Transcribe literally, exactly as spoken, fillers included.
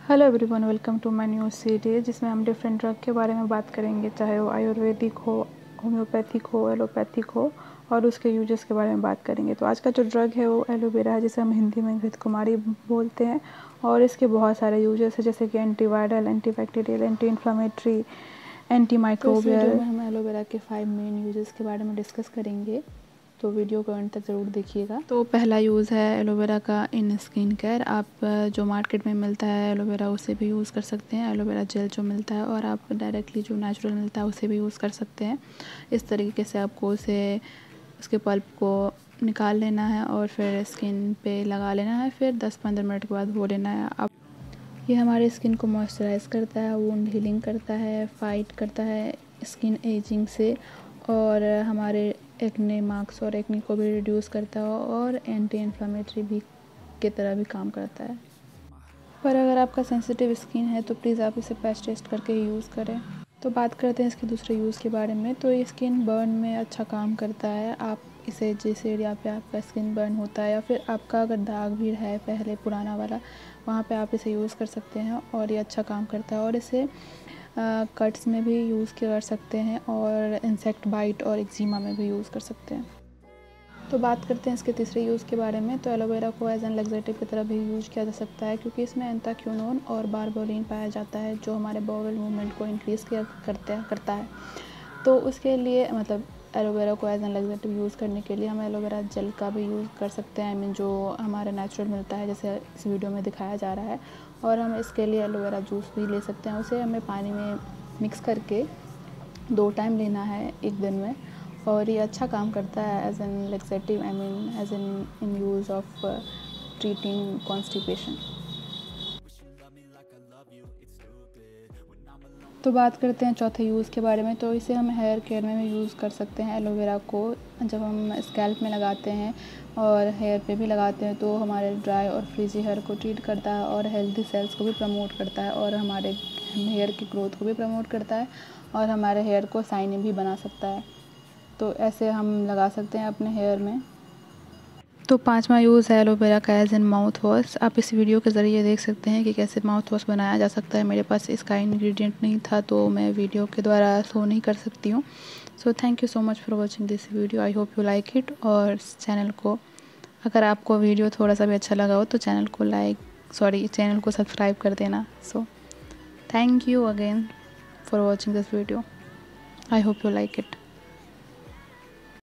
Hello everyone, welcome to my new series जिसमें हम different drug के बारे में बात करेंगे, चाहे वो आयुर्वेदिक हो, होम्योपैथिक हो, एलोपैथिक हो, और उसके यूजेस के बारे में बात करेंगे। तो आज का जो ड्रग है वो एलोवेरा है, जिसे हम हिंदी में घृत कुमारी बोलते हैं। और इसके बहुत सारे यूजेस हैं, जैसे कि antiviral, antibacterial, anti inflammatory, anti microbial. तो इस वीडियो में हम एलोवेरा के फाइव मेन यूजेस के बारे में डिस्कस करेंगे, तो वीडियो को अंत तक ज़रूर देखिएगा। तो पहला यूज़ है एलोवेरा का इन स्किन केयर। आप जो मार्केट में मिलता है एलोवेरा उसे भी यूज़ कर सकते हैं, एलोवेरा जेल जो मिलता है, और आप डायरेक्टली जो नेचुरल मिलता है उसे भी यूज़ कर सकते हैं। इस तरीके से आपको उसे उसके पल्प को निकाल लेना है और फिर स्किन पे लगा लेना है, फिर दस पंद्रह मिनट के बाद धो लेना है। आप ये हमारे स्किन को मॉइस्चराइज़ करता है, वुंड हीलिंग करता है, फाइट करता है स्किन एजिंग से, और हमारे एक्ने मार्क्स और एक्ने को भी रिड्यूस करता है, और एंटी इन्फ्लामेटरी भी की तरह भी काम करता है। पर अगर आपका सेंसिटिव स्किन है तो प्लीज़ आप इसे पैच टेस्ट करके ही यूज़ करें। तो बात करते हैं इसके दूसरे यूज़ के बारे में। तो ये स्किन बर्न में अच्छा काम करता है। आप इसे जिस एरिया पे आपका स्किन बर्न होता है, या फिर आपका अगर दाग भी है पहले पुराना वाला, वहाँ पे आप इसे यूज़ कर सकते हैं और ये अच्छा काम करता है। और इसे कट्स में भी यूज़ कर सकते हैं, और इंसेक्ट बाइट और एक्जिमा में भी यूज़ कर सकते हैं। तो बात करते हैं इसके तीसरे यूज़ के बारे में। तो एलोवेरा को एज एन लग्जेटिव की तरह भी यूज़ किया जा सकता है, क्योंकि इसमें एंथाक्योनोन और बारबोलिन पाया जाता है, जो हमारे बाउल मूवमेंट को इंक्रीज़ किया करते करता है। तो उसके लिए मतलब एलोवेरा को एज एन लग्जेटिव यूज़ करने के लिए हम एलोवेरा जेल का भी यूज़ कर सकते हैं, आई मीन जो हमारा नेचुरल मिलता है, जैसे इस वीडियो में दिखाया जा रहा है। और हम इसके लिए एलोवेरा जूस भी ले सकते हैं। उसे हमें पानी में मिक्स करके दो टाइम लेना है एक दिन में, और ये अच्छा काम करता है as an laxative, I mean as an in use of treating constipation. तो बात करते हैं चौथे यूज़ के बारे में। तो इसे हम हेयर केयर में भी यूज़ कर सकते हैं। एलोवेरा को जब हम स्कैल्प में लगाते हैं और हेयर पे भी लगाते हैं, तो हमारे ड्राई और फ्रीजी हेयर को ट्रीट करता है, और हेल्दी सेल्स को भी प्रमोट करता है, और हमारे हेयर की ग्रोथ को भी प्रमोट करता है, और हमारे हेयर को शाइनी भी बना सकता है। तो ऐसे हम लगा सकते हैं अपने हेयर में। तो पांचवा यूज़ है एलोवेरा का एज इन माउथ वॉश। आप इस वीडियो के ज़रिए देख सकते हैं कि कैसे माउथ वॉश बनाया जा सकता है। मेरे पास इसका इंग्रेडिएंट नहीं था, तो मैं वीडियो के द्वारा शो नहीं कर सकती हूँ। So thank you so much for watching this video. I hope you like it. और चैनल को, अगर आपको वीडियो थोड़ा सा भी अच्छा लगा हो तो चैनल को लाइक सॉरी चैनल को सब्सक्राइब कर देना। So thank you again for watching this video. I hope you like it.